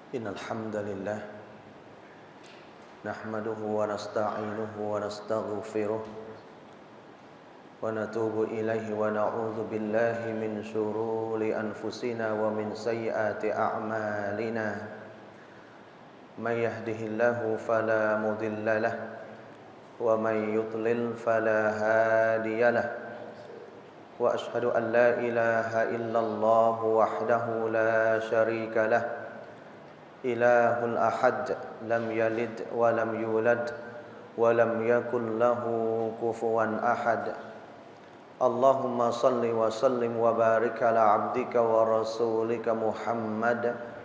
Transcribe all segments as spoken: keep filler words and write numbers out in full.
إن الحمد لله نحمده ونستعينه ونستغفره ونتوب إليه ونعوذ بالله من شرور أنفسنا ومن سيئات أعمالنا من يهده الله فلا مضل له ومن يضلل فلا هادي له وأشهد أن لا إله إلا الله وحده لا شريك له إله الأحد لم يلد ولم يولد ولم يكن له كفوا أحد اللهم صل وسلم وبارك على عبدك ورسولك محمد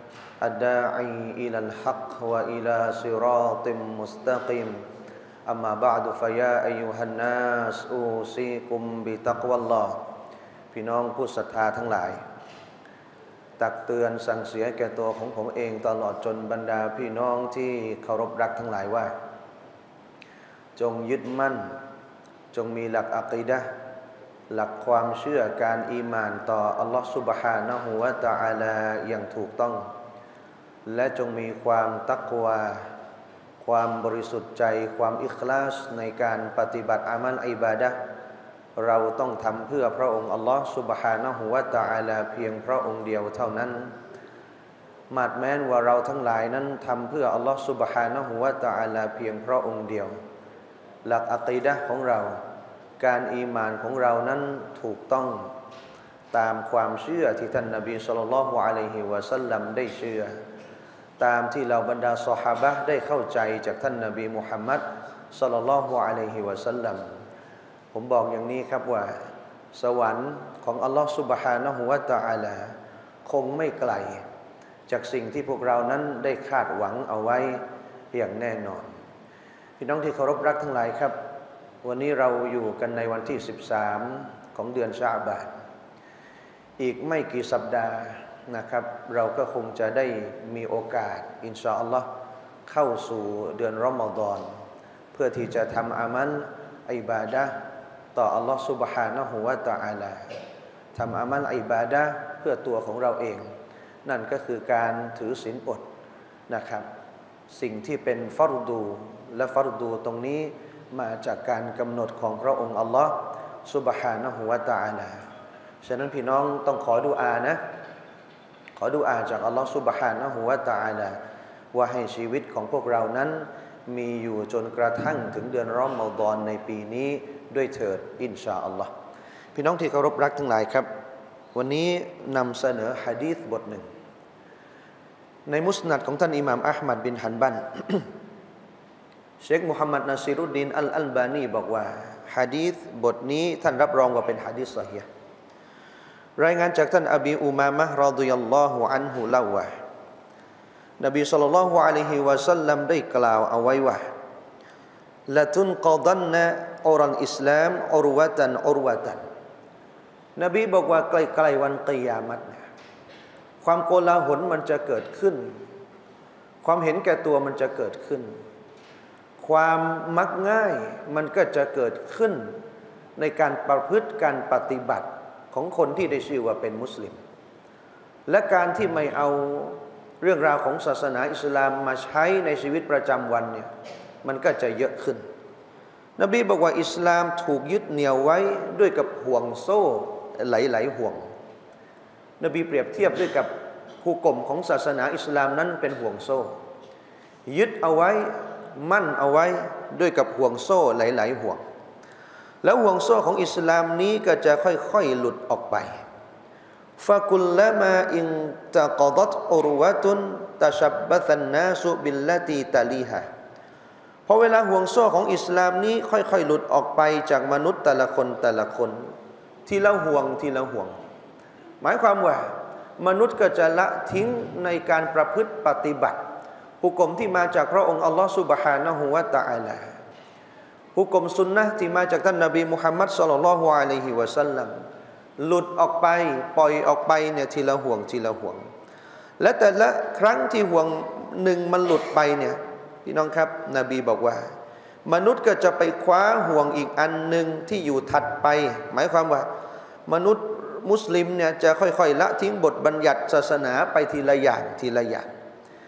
الداعي إلى الحق وإلى صراط مستقيم أما بعد فيا أيها الناس أوصيكم بتقوى الله พี่น้องผู้ศรัทธาทั้งหลายตักเตือนสั่งเสียแก่ตัวของผมเองตลอดจนบรรดาพี่น้องที่เคารพรักทั้งหลายว่าจงยึดมั่นจงมีหลักอะกีดะห์หลักความเชื่อการอีหม่านต่ออัลลอฮฺซุบฮานะฮูวะตะอาลาอย่างถูกต้องและจงมีความตักวาความบริสุทธิ์ใจความอิคลาสในการปฏิบัติอามัลอิบาดะห์เราต้องทำเพื่อพระองค์อัลลอฮฺซุบฮานะฮูวะตะอาลาเพียงพระองค์เดียวเท่านั้นมาดแม้นว่าเราทั้งหลายนั้นทำเพื่ออัลลอฮฺซุบฮานะฮูวะตะอาลาเพียงพระองค์เดียวหลักอะกีดะห์ของเราการอีหม่านของเรานั้นถูกต้องตามความเชื่อที่ท่านนบีศ็อลลัลลอฮุอะลัยฮิวะซัลลัมได้เชื่อตามที่เราบรรดาซอฮาบะห์ได้เข้าใจจากท่านนบีมุฮัมมัดศ็อลลัลลอฮุอะลัยฮิวะซัลลัมผมบอกอย่างนี้ครับว่าสวรรค์ของอัลลอฮฺซุบฮานะฮูวะตะอาลาคงไม่ไกลจากสิ่งที่พวกเรานั้นได้คาดหวังเอาไว้อย่างแน่นอนพี่น้องที่เคารพรักทั้งหลายครับวันนี้เราอยู่กันในวันที่สิบสามของเดือนชะอ์บานอีกไม่กี่สัปดาห์นะครับเราก็คงจะได้มีโอกาสอินชาอัลลอฮ์เข้าสู่เดือนรอมฎอนเพื่อที่จะทำอามัลอิบาดะห์ต่ออัลลอฮ์ซุบฮานะฮูวะตะอาลาทำอามัลอิบาดะห์เพื่อตัวของเราเองนั่นก็คือการถือศีลอดนะครับสิ่งที่เป็นฟัรดูและฟัรดูตรงนี้มาจากการกำหนดของพระองค์อัลลอฮ์ซุบฮานะฮูวะตะอาลาฉะนั้นพี่น้องต้องขอดุอานะขอดุอาจากอัลลอฮ์ซุบฮานะฮูวะตะอาลาว่าให้ชีวิตของพวกเรานั้นมีอยู่จนกระทั่งถึงเดือนรอมฎอนในปีนี้ด้วยเถิดอินชาอัลลอฮ์พี่น้องที่เคารพรักทั้งหลายครับวันนี้นำเสนอหะดีษบทหนึ่งในมุสนัดของท่านอิหม่ามอะห์มัดบินฮันบัล เชคมุฮัมมัดนาซิรุดดีนอัลอัลบานีบอกว่าหะดีษบทนี้ท่านรับรองว่าเป็นหะดีษซอฮีฮ์รายงานจากท่านอบีอุมามะห์รอฎิยัลลอฮุอันฮุเล่าว่านบีศ็อลลัลลอฮุอะลัยฮิวะซัลลัมได้กล่าวเอาไว้ว่าละตุนกอดันนะอุรัลอิสลามอุรวะตันอุรวะตันนบีบอกว่าใกล้ๆวันกิยามัตนะความโกลาหลมันจะเกิดขึ้นความเห็นแก่ตัวมันจะเกิดขึ้นความมักง่ายมันก็จะเกิดขึ้นในการประพฤติการปฏิบัติของคนที่ได้ชื่อว่าเป็นมุสลิมและการที่ไม่เอาเรื่องราวของศาสนาอิสลามมาใช้ในชีวิตประจำวันเนี่ยมันก็จะเยอะขึ้นนบีบอกว่าอิสลามถูกยึดเหนี่ยวไว้ด้วยกับห่วงโซ่หลายๆห่วงนบีเปรียบเทียบด้วยกับหุกมของศาสนาอิสลามนั้นเป็นห่วงโซ่ยึดเอาไว้มั่นเอาไว้ด้วยกับห่วงโซ่หลายๆห่วงแล้วห่วงโซ่ของอิสลามนี้ก็จะค่อยๆหลุดออกไปฟะกุลละมาอินตะกอดัตอุรวะตุนตะชับบะซันนาสุบิลลตีตะลีฮะพอเวลาห่วงโซ่ของอิสลามนี้ค่อยๆหลุดออกไปจากมนุษย์แต่ละคนแต่ละคนทีละห่วงทีละห่วงหมายความว่ามนุษย์ก็จะละทิ้งในการประพฤติปฏิบัติหุกมที่มาจากพระองค์อัลลอฮฺซุบฮานะฮูวะตะอาลาหุกมสุนนะที่มาจากท่านนบีมุฮัมมัดศ็อลลัลลอฮุอะลัยฮิวะซัลลัมหลุดออกไปปล่อยออกไปเนี่ยทีละห่วงทีละห่วงและแต่ละครั้งที่ห่วงหนึ่งมันหลุดไปเนี่ยพี่น้องครับนบีบอกว่ามนุษย์ก็จะไปคว้าห่วงอีกอันหนึ่งที่อยู่ถัดไปหมายความว่ามนุษย์ มุสลิมเนี่ยจะค่อยๆละทิ้งบทบัญญัติศาสนาไปทีละอย่างทีละอย่าง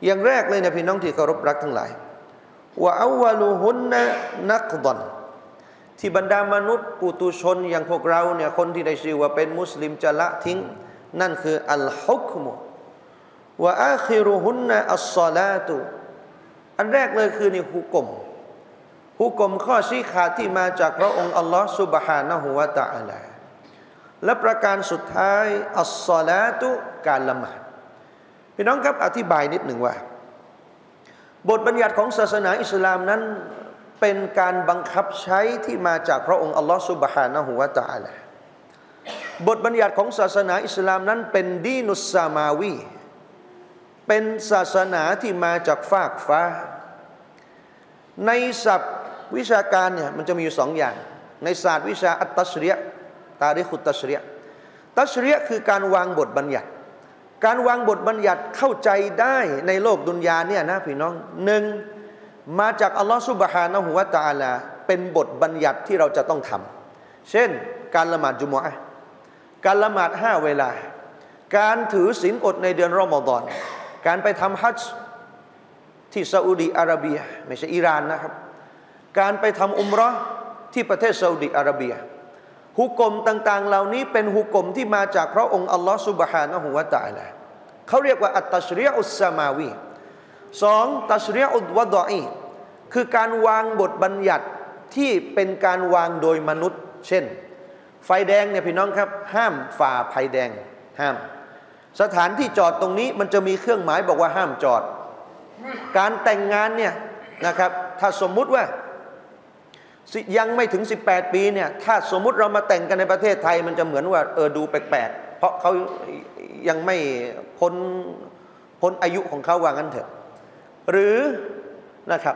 อย่างแรกเลยนะพี่น้องที่เคารพรักทั้งหลายว่าอัวลุฮุนนะนักดอนที่บรรดามนุษย์ปุถุชนอย่างพวกเราเนี่ยคนที่ได้ชื่อว่าเป็นมุสลิมจะละทิ้งนั่นคืออัลฮุกมุว่าอาคิรุฮุนนะอัสศอลาตุอันแรกเลยคือนี่ฮุกมฮุกมข้อชี้ขาดที่มาจากพระองค์อัลลอฮฺซุบฮานะฮูวะตะอาลาและประการสุดท้ายอัสศอลาตุการละหมาดพี่น้องครับอธิบายนิดหนึ่งว่าบทบัญญัติของศาสนาอิสลามนั้นเป็นการบังคับใช้ที่มาจากพระองค์อัลลอฮฺซุบฮานะฮูวะตะอาลาบทบัญญัติของศาสนาอิสลามนั้นเป็นดีนุสซามาวีเป็นศาสนาที่มาจากฟากฟ้าในศัพท์วิชาการเนี่ยมันจะมีอยู่สองอย่างในศาสตร์วิชาอัตตัชรียะตาริขุตตัชรียะตัชรียะคือการวางบทบัญญัติการวางบทบัญญัติเข้าใจได้ในโลกดุนยาเนี่ยนะพี่น้องหนึ่งมาจากอัลลอฮฺซุบฮานะฮูวะตะอาลาเป็นบทบัญญัติที่เราจะต้องทำเช่นการละหมาดจุมอะห์การละหมาดห้าเวลาการถือศีลอดในเดือนรอมฎอนการไปทำฮัจญ์ที่ซาอุดีอาระเบียไม่ใช่อิหร่านนะครับการไปทำอุมเราะห์ที่ประเทศซาอุดีอาระเบียฮุกมต่างๆเหล่านี้เป็นฮุกมที่มาจากพระองค์อัลลอฮฺซุบฮานะฮูวะตะอาลาเขาเรียกว่าอัตตัชรีอุสซามาวีสองตัชรีอุดวะฎออีคือการวางบทบัญญัติที่เป็นการวางโดยมนุษย์เช่นไฟแดงเนี่ยพี่น้องครับห้ามฝ่าไฟแดงห้ามสถานที่จอดตรงนี้มันจะมีเครื่องหมายบอกว่าห้ามจอดการแต่งงานเนี่ยนะครับถ้าสมมุติว่ายังไม่ถึงสิบแปดปีเนี่ยถ้าสมมุติเรามาแต่งกันในประเทศไทยมันจะเหมือนว่าเออดูแปลกๆเพราะเขายังไม่พ้นพ้นอายุของเขาว่างั้นเถอะหรือนะครับ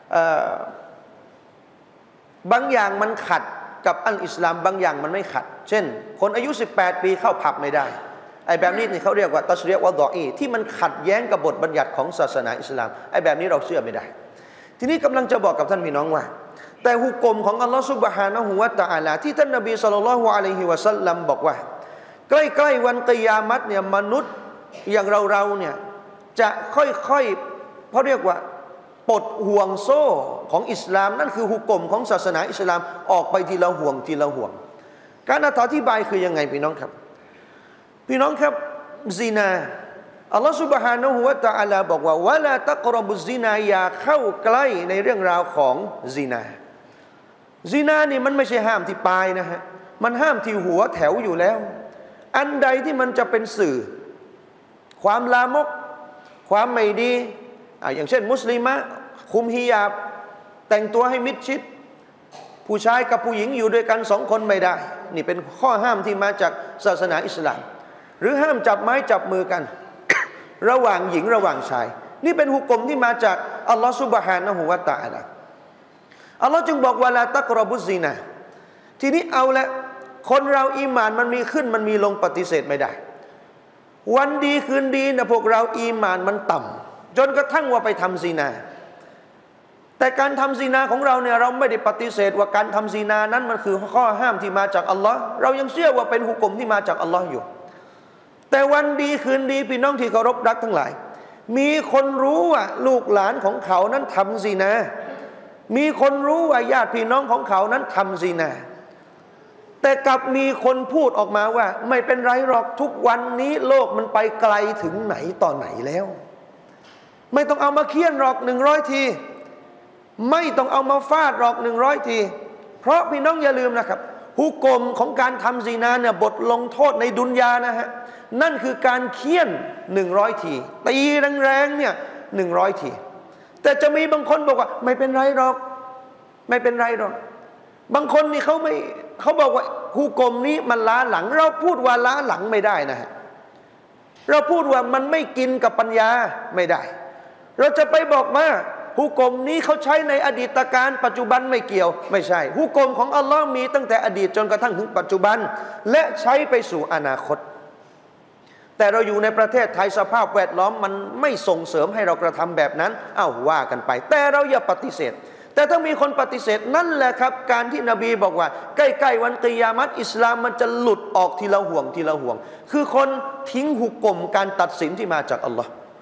บางอย่างมันขัดกับอัลอิสลามบางอย่างมันไม่ขัดเช่นคนอายุสิบแปดปีเข้าผับไม่ได้ไอ้แบบนี้นี่เขาเรียกว่าตัชรียะวะฎออีที่มันขัดแย้งกับบทบัญญัติของศาสนาอิสลามไอ้แบบนี้เราเชื่อไม่ได้ทีนี้กำลังจะบอกกับท่านพี่น้องว่าแต่ฮุกมของอัลลอฮฺซุบฮานะฮูวะตะอาลาที่ท่านนบีศ็อลลัลลอฮุอะลัยฮิวะซัลลัมบอกว่าใกล้ๆวันกิยามัตเนี่ยมนุษย์อย่างเราๆเนี่ยจะค่อยๆเขาเรียกว่าปลดห่วงโซ่ของอิสลามนั่นคือฮุกมของศาสนาอิสลามออกไปทีละห่วงทีละห่วงการอธิบายคือยังไงพี่น้องครับพี่น้องครับซินาอัลลอฮฺ سبحانه และ تعالى บอกว่าวะลาตักรบุซินาอย่าเข้าใกล้ในเรื่องราวของซินาซินานี่มันไม่ใช่ห้ามที่ปลายนะฮะมันห้ามที่หัวแถวอยู่แล้วอันใดที่มันจะเป็นสื่อความลามกความไม่ดีอ่าอย่างเช่นมุสลิมะคุมฮิญาบแต่งตัวให้มิดชิดผู้ชายกับผู้หญิงอยู่ด้วยกันสองคนไม่ได้นี่เป็นข้อห้ามที่มาจากศาสนาอิสลามหรือห้ามจับไม้จับมือกัน ระหว่างหญิงระหว่างชายนี่เป็นฮุกมที่มาจากอัลลอฮฺซุบฮานะฮูวะตะอาลาอัลลอฮฺจึงบอกว่าลาตักรบุซินาทีนี้เอาละคนเราอีหม่านมันมีขึ้นมันมีลงปฏิเสธไม่ได้วันดีคืนดีนะพวกเราอีหม่านมันต่ำจนกระทั่งว่าไปทำซินาแต่การทำซินาของเราเนี่ยเราไม่ได้ปฏิเสธว่าการทำซินานั้นมันคือข้อห้ามที่มาจากอัลลอฮ์เรายังเชื่อว่าเป็นฮุกมที่มาจากอัลลอฮ์อยู่แต่วันดีคืนดีพี่น้องที่เคารพรักทั้งหลายมีคนรู้ว่าลูกหลานของเขานั้นทำซินามีคนรู้ว่าญาติพี่น้องของเขานั้นทำซินาแต่กลับมีคนพูดออกมาว่าไม่เป็นไรหรอกทุกวันนี้โลกมันไปไกลถึงไหนต่อไหนแล้วไม่ต้องเอามาเคี่ยนหรอกหนึ่งร้อยทีไม่ต้องเอามาฟาดหรอกหนึ่งร้อยทีเพราะพี่น้องอย่าลืมนะครับฮุกมของการทำซินาเนี่ยบทลงโทษในดุนยานะฮะนั่นคือการเคี่ยนหนึ่งร้อยทีตีแรงๆเนี่ยหนึ่งร้อยทีแต่จะมีบางคนบอกว่าไม่เป็นไรหรอกไม่เป็นไรหรอกบางคนนี่เขาไม่เขาบอกว่าฮุกมนี้มันล้าหลังเราพูดว่าล้าหลังไม่ได้นะฮะเราพูดว่ามันไม่กินกับปัญญาไม่ได้เราจะไปบอกว่าฮุกมนี้เขาใช้ในอดีตการปัจจุบันไม่เกี่ยวไม่ใช่ฮุกมของอัลลอฮ์มีตั้งแต่อดีตจนกระทั่งถึงปัจจุบันและใช้ไปสู่อนาคตแต่เราอยู่ในประเทศไทยสภาพแวดล้อมมันไม่ส่งเสริมให้เรากระทำแบบนั้นอ้าวว่ากันไปแต่เราอย่าปฏิเสธแต่ถ้ามีคนปฏิเสธนั่นแหละครับการที่นบีบอกว่าใกล้ๆวันกิยามัตอิสลามมันจะหลุดออกทีละห่วงทีละห่วงคือคนทิ้งฮุกมการตัดสินที่มาจากอัลลอฮ์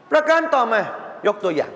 ประการต่อมายกตัวอย่าง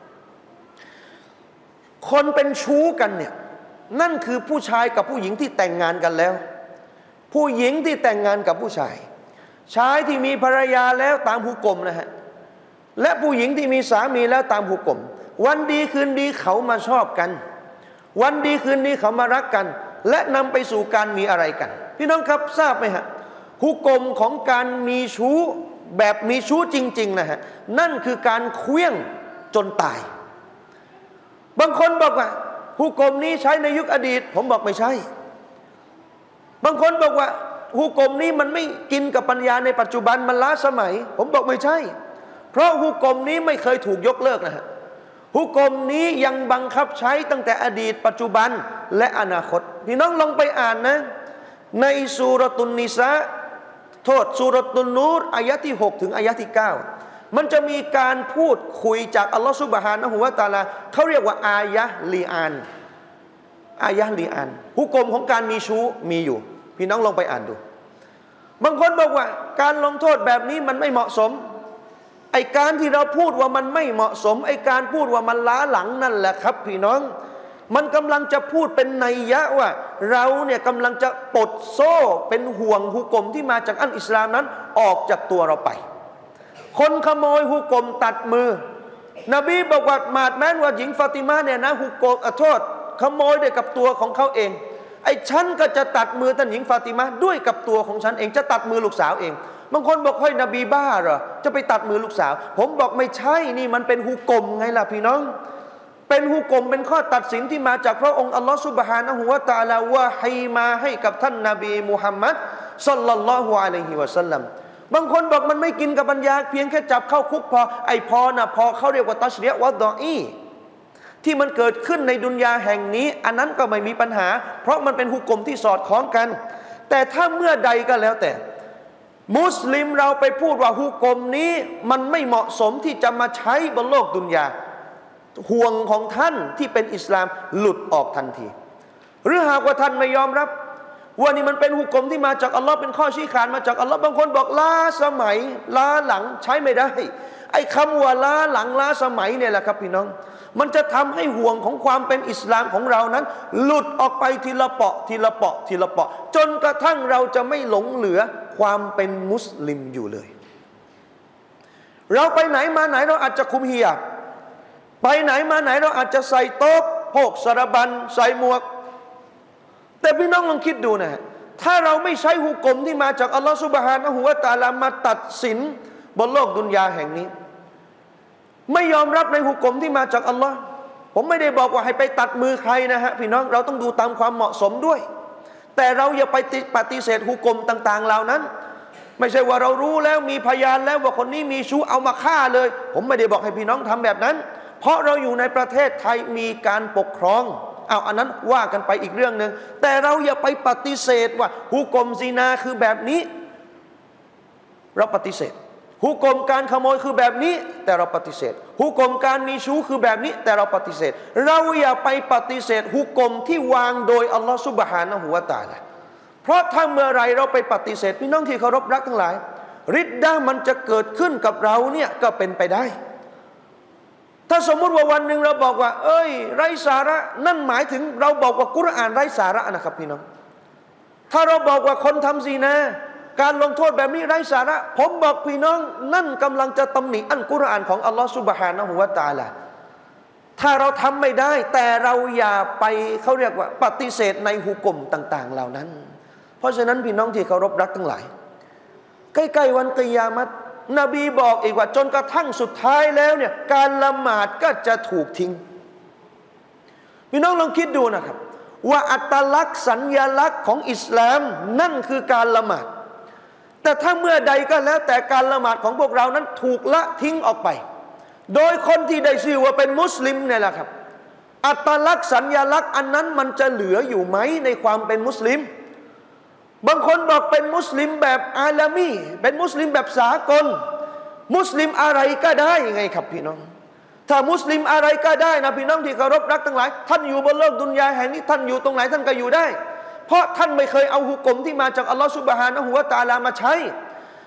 คนเป็นชู้กันเนี่ยนั่นคือผู้ชายกับผู้หญิงที่แต่งงานกันแล้วผู้หญิงที่แต่งงานกับผู้ชายชายที่มีภรรยาแล้วตามหุกมนะฮะและผู้หญิงที่มีสามีแล้วตามหุกมวันดีคืนดีเขามาชอบกันวันดีคืนดีเขามารักกันและนำไปสู่การมีอะไรกันพี่น้องครับทราบไหมฮะหุกมของการมีชู้แบบมีชู้จริงๆนะฮะนั่นคือการเคลี้ยงจนตายบางคนบอกว่าหุกมนี้ใช้ในยุคอดีตผมบอกไม่ใช่บางคนบอกว่าหุกมนี้มันไม่กินกับปัญญาในปัจจุบันมันล้าสมัยผมบอกไม่ใช่เพราะหุกมนี้ไม่เคยถูกยกเลิกนะฮะหุกมนี้ยังบังคับใช้ตั้งแต่อดีตปัจจุบันและอนาคตพี่น้องลองไปอ่านนะในซูเราะตุนนิสาโทษซูเราะตุนนูรอายะที่หกถึงอายะที่เก้ามันจะมีการพูดคุยจากอัลลอฮฺซุบฮานะฮูวะตะอาลาเขาเรียกว่าอายะห์ลีอานอายะห์ลีอานหุกมของการมีชู้มีอยู่พี่น้องลองไปอ่านดูบางคนบอกว่าการลงโทษแบบนี้มันไม่เหมาะสมไอการที่เราพูดว่ามันไม่เหมาะสมไอการพูดว่ามันล้าหลังนั่นแหละครับพี่น้องมันกำลังจะพูดเป็นนัยยะว่าเราเนี่ยกำลังจะปลดโซ่เป็นห่วงหุกมที่มาจากอัลอิสลามนั้นออกจากตัวเราไปคนขโมยหุกมตัดมือนบีบอกว่ามาดแม้นว่าหญิงฟาติมาเนี่ยนะหุกมอโทษขโมยด้วยกับตัวของเขาเองไอ้ฉันก็จะตัดมือท่านหญิงฟาติมาด้วยกับตัวของฉันเองจะตัดมือลูกสาวเองบางคนบอกเฮ้ยนบีบ้าเหรอจะไปตัดมือลูกสาวผมบอกไม่ใช่นี่มันเป็นหุกมไงล่ะพี่น้องเป็นหุกมเป็นข้อตัดสินที่มาจากพระองค์อัลลอฮฺซุบฮานะฮูวะตะอาลาวะฮีมาให้กับท่านนบีมุฮัมมัดศ็อลลัลลอฮุอะลัยฮิวะซัลลัมบางคนบอกมันไม่กินกับปัญญาเพียงแค่จับเข้าคุกพอไอ้พอนะพอเขาเรียกว่าตัชรีอะห์วะฎออีที่มันเกิดขึ้นในดุนยาแห่งนี้อันนั้นก็ไม่มีปัญหาเพราะมันเป็นหุกมที่สอดคล้องกันแต่ถ้าเมื่อใดก็แล้วแต่มุสลิมเราไปพูดว่าหุกมนี้มันไม่เหมาะสมที่จะมาใช้บนโลกดุนยาห่วงของท่านที่เป็นอิสลามหลุดออกทันทีหรือหากว่าท่านไม่ยอมรับว่านี่มันเป็นหุกมที่มาจากอัลลอฮ์เป็นข้อชี้ขาดมาจากอัลลอฮ์บางคนบอกล้าสมัยล้าหลังใช้ไม่ได้ไอ้คำว่าล้าหลังล้าสมัยเนี่ยแหละครับพี่น้องมันจะทำให้ห่วงของความเป็นอิสลามของเรานั้นหลุดออกไปทีละเปาะทีละเปาะทีละเปาะจนกระทั่งเราจะไม่หลงเหลือความเป็นมุสลิมอยู่เลยเราไปไหนมาไหนเราอาจจะคุมฮิญาบไปไหนมาไหนเราอาจจะใส่โต๊ะโพกสารบัญใส่หมวกแต่พี่น้องลองคิดดูนะถ้าเราไม่ใช้หุกมที่มาจากอัลลอฮฺซุบฮานะฮูวะตะอาลามาตัดสินบนโลกดุนยาแห่งนี้ไม่ยอมรับในหุกมที่มาจากอัลลอฮ์ผมไม่ได้บอกว่าให้ไปตัดมือใครนะฮะพี่น้องเราต้องดูตามความเหมาะสมด้วยแต่เราอย่าไปปฏิเสธหุกมต่างๆเหล่านั้นไม่ใช่ว่าเรารู้แล้วมีพยานแล้วว่าคนนี้มีชู้เอามาฆ่าเลยผมไม่ได้บอกให้พี่น้องทำแบบนั้นเพราะเราอยู่ในประเทศไทยมีการปกครองเอาอันนั้นว่ากันไปอีกเรื่องนึงแต่เราอย่าไปปฏิเสธว่าหุกมซินาคือแบบนี้เราปฏิเสธหุกมการขโมยคือแบบนี้แต่เราปฏิเสธหุกมการมีชู้คือแบบนี้แต่เราปฏิเสธเราอย่าไปปฏิเสธหุกมที่วางโดยอัลลอฮฺซุบฮานะฮูวะตะอาลาเพราะถ้าเมื่อไรเราไปปฏิเสธพี่น้องที่เคารพรักทั้งหลายริดดะห์มันจะเกิดขึ้นกับเราเนี่ยก็เป็นไปได้ถ้าสมมุติว่าวันหนึ่งเราบอกว่าเอ้ยไร้สาระนั่นหมายถึงเราบอกว่ากุรอานไร้สาระนะครับพี่น้องถ้าเราบอกว่าคนทำซินาการลงโทษแบบนี้ไร้สาระผมบอกพี่น้องนั่นกำลังจะตำหนิอัลกุรอานของอัลลอฮฺซุบฮานะฮูวะตะอาลาถ้าเราทำไม่ได้แต่เราอย่าไปเขาเรียกว่าปฏิเสธในหุกมต่างๆเหล่านั้นเพราะฉะนั้นพี่น้องที่เคารพรักทั้งหลายใกล้ๆวันกิยามะฮ์นบีบอกอีกว่าจนกระทั่งสุดท้ายแล้วเนี่ยการละหมาดก็จะถูกทิ้งพี่น้องลองคิดดูนะครับว่าอัตลักษณ์สัญลักษณ์ของอิสลามนั่นคือการละหมาดแต่ถ้าเมื่อใดก็แล้วแต่การละหมาดของพวกเรานั้นถูกละทิ้งออกไปโดยคนที่ได้ชื่อว่าเป็นมุสลิมเนี่ยแหละครับอัตลักษณ์สัญลักษณ์อันนั้นมันจะเหลืออยู่ไหมในความเป็นมุสลิมบางคนบอกเป็นมุสลิมแบบอาลามีเป็นมุสลิมแบบสากลมุสลิมอะไรก็ได้ไงครับพี่น้องถ้ามุสลิมอะไรก็ได้นะพี่น้องที่เคารพรักทั้งหลายท่านอยู่บนโลกดุนยาแห่งนี้ท่านอยู่ตรงไหนท่านก็อยู่ได้เพราะท่านไม่เคยเอาหุกมที่มาจากอัลลอฮฺซุบฮานะฮูวะตะอาลามาใช้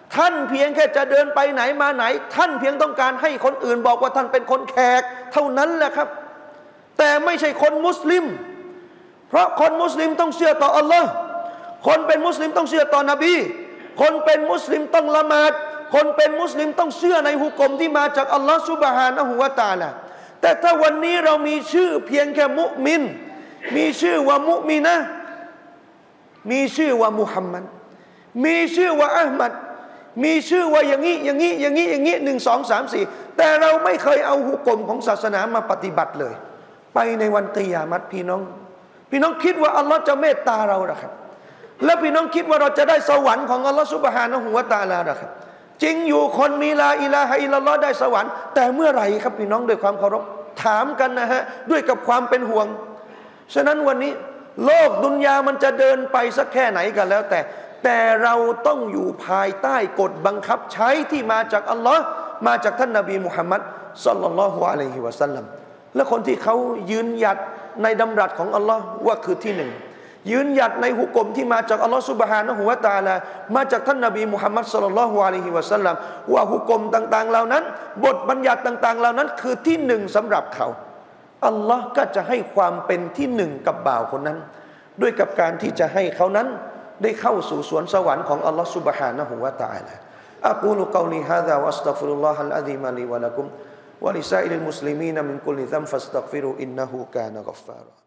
ท่านเพียงแค่จะเดินไปไหนมาไหนท่านเพียงต้องการให้คนอื่นบอกว่าท่านเป็นคนแขกเท่านั้นแหละครับแต่ไม่ใช่คนมุสลิมเพราะคนมุสลิมต้องเชื่อต่ออัลลอฮ์คนเป็นมุสลิมต้องเชื่อต่อนบีคนเป็นมุสลิมต้องละหมาดคนเป็นมุสลิมต้องเชื่อในหุกมที่มาจากอัลลอฮ์ซุบฮานะฮูวะตะอาลาแต่ถ้าวันนี้เรามีชื่อเพียงแค่มุมินมีชื่อว่ามุมินะมีชื่อว่ามุฮัมมัดมีชื่อว่าอะห์มัดมีชื่อว่าอย่างนี้อย่างนี้อย่างนี้อย่างนี้หนึ่งสองสามสี่แต่เราไม่เคยเอาหุกมของศาสนามาปฏิบัติเลยไปในวันกิยามัตพี่น้องพี่น้องคิดว่าอัลลอฮ์จะเมตตาเราหรือครับแล้วพี่น้องคิดว่าเราจะได้สวรรค์ของอัลลอฮ์ซุบฮานะฮูวะตะอาลาหรือครับจริงอยู่คนมีลาอิลาฮะอิลลัลลอฮ์ได้สวรรค์แต่เมื่อไหร่ครับพี่น้องด้วยความเคารพถามกันนะฮะด้วยกับความเป็นห่วงฉะนั้นวันนี้โลกดุนยามันจะเดินไปสักแค่ไหนกันแล้วแต่แต่เราต้องอยู่ภายใต้กฎบังคับใช้ที่มาจากอัลลอฮ์มาจากท่านนบีมุฮัมมัดศ็อลลัลลอฮุอะลัยฮิวะซัลลัมและคนที่เขายืนหยัดในดำรัสของอัลลอฮ์ว่าคือที่หนึ่งยืนหยัดในหุกมที่มาจากอัลลอฮ์ซุบฮานะฮูวะตะอาลามาจากท่านนบีมุฮัมมัดศ็อลลัลลอฮุอะลัยฮิวะซัลลัมว่าหุกมต่างๆเหล่านั้นบทบัญญัติต่างๆเหล่านั้นคือที่หนึ่งสำหรับเขาอัลลอฮ์ก็จะให้ความเป็นที่หนึ่งกับบ่าวคนนั้นด้วยกับการที่จะให้เขานั้นได้เข้าสู่สวนสวรรค์ของอัลลอฮ์ซุบฮานะฮูวะตะอาลาอะกูลุกอลีฮาซาวัสตัฆฟิรุลลอฮะลอะซีมะลีวะละกุมวะลิซาอิริลมุสลิมีนมินกุลลิซัมฟัสตัฆฟิรูอินนะฮูกานะกัฟฟารา